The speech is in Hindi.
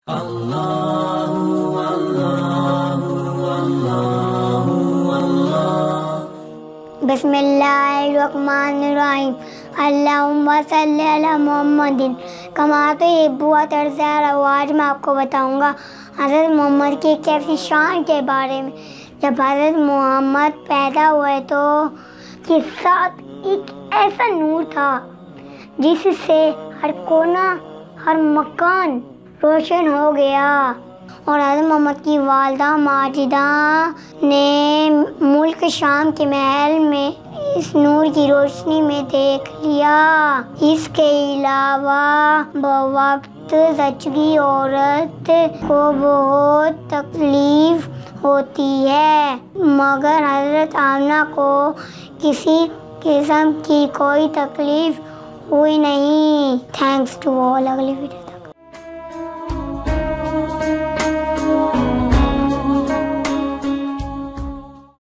बिस्मिल्लाहिर्रहमानिर्रहीम। अल्लाहुम्मा सल्ली अला मुहम्मदिन कमा तुहिब्बु व तर्ज़ा। आज मैं आपको बताऊंगा हज़रत मोहम्मद की एक ऐसी शान के बारे में। जब हज़रत मोहम्मद पैदा हुए तो के साथ एक ऐसा नूर था जिससे हर कोना हर मकान रोशन हो गया। और हज़रत मोहम्मद की वालिदा माजिदा ने मुल्क शाम के महल में इस नूर की रोशनी में देख लिया। इसके अलावा बवक्त ज़चगी औरत को बहुत तकलीफ होती है, मगर हज़रत आमना को किसी किस्म की कोई तकलीफ हुई नहीं। Thanks to all. अगली वीडियो